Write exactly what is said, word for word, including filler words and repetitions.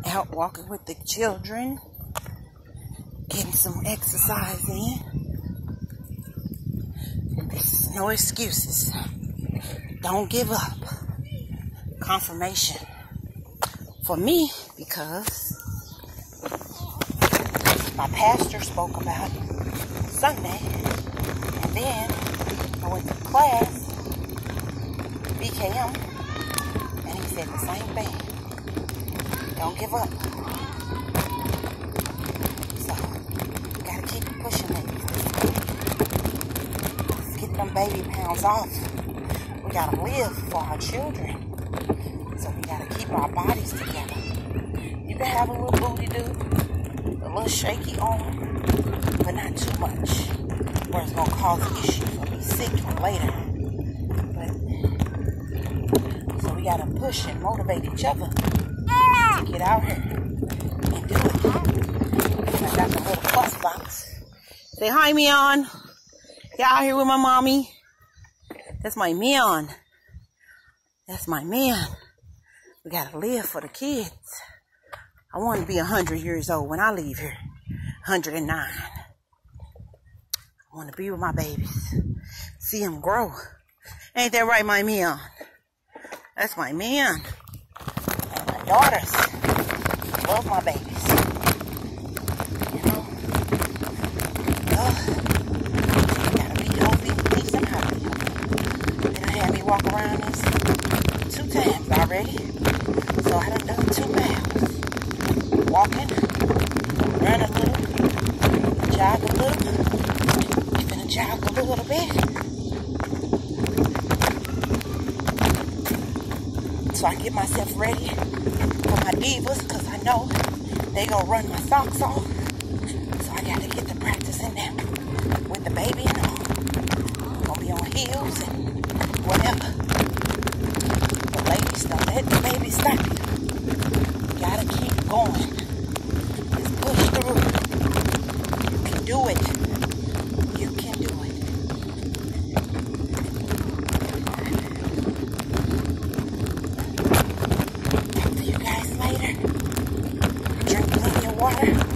out walking with the children, getting some exercise in. There's no excuses. Don't give up. Confirmation for me, because my pastor spoke about it Sunday, and then I went to class, B K M, and he said the same thing. Don't give up. So, gotta keep pushing it. Let's get them baby pounds off. We gotta live for our children. So we gotta keep our bodies together. You can have a little booty do, a little shaky arm, but not too much, where it's gonna cause issues or be sick later. But so we gotta push and motivate each other to get out here and do it. And I got the little plus box. Say hi, Mion. You out here with my mommy? That's my Mion. That's my man. We gotta live for the kids. I want to be a hundred years old when I leave here. one hundred and nine. I want to be with my babies. See them grow. Ain't that right, my man? That's my man. And my daughters love my babies. You know? Oh, I gotta be healthy. Teach them how to be healthy. They done had me walk around this two times already. So I done done two miles. Walking, run a little, jog a little, even a jog a little bit. So I get myself ready for my divas, because I know they gonna run my socks off. So I gotta get the practice in there with the baby and all. I'm gonna be on heels and whatever. But ladies, don't let the baby stop you. You gotta keep going. Just push through. You can do it. You can do it. Talk to you guys later. Drink plenty of water.